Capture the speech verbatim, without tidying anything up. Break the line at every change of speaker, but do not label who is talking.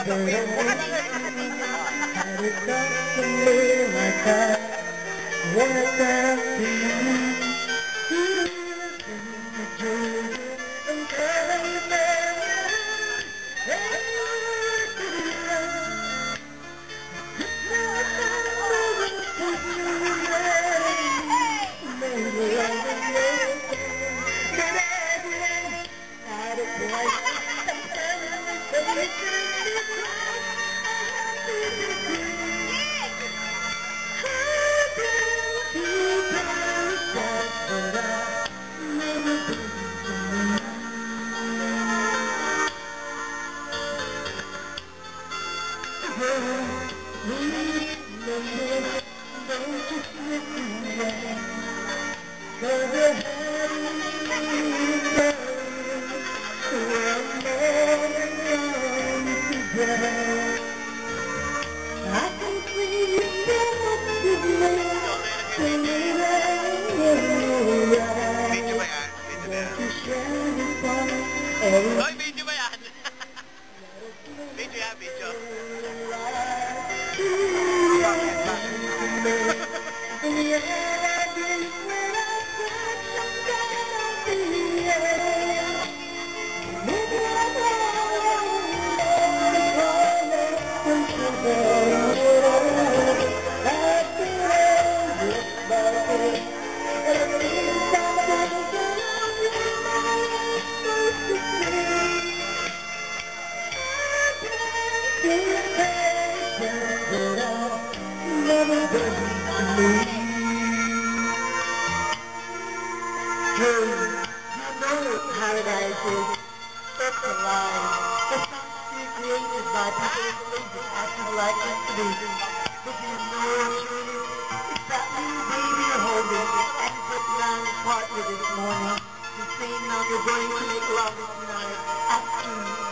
Hoy, video ba yan? Video yan, video.
Paradise is such a lie. The fantasy created by people who believe it actually like it to be. But you know truly, it's that little baby you're holding and you put down and part with this morning. The same now you're going to make love tonight. Absolutely.